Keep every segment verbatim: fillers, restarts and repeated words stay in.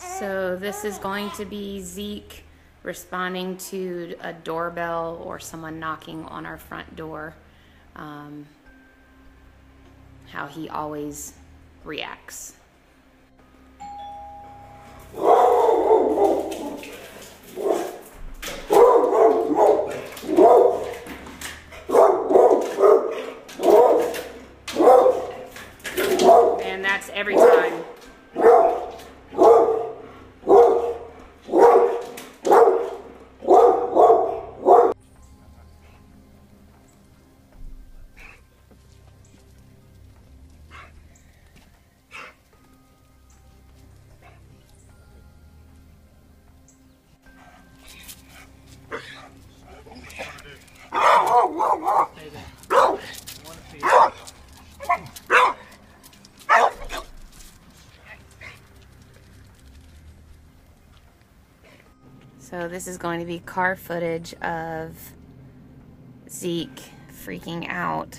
So this is going to be Zeke responding to a doorbell or someone knocking on our front door. Um, how he always reacts. And that's every time. So this is going to be car footage of Zeke freaking out.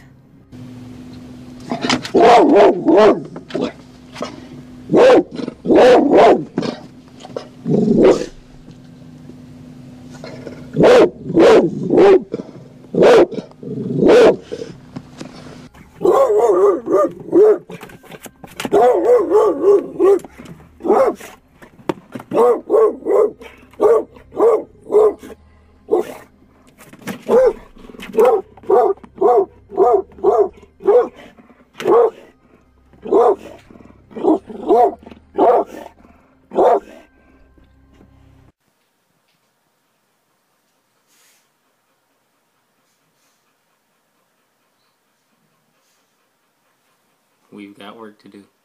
We've got work to do.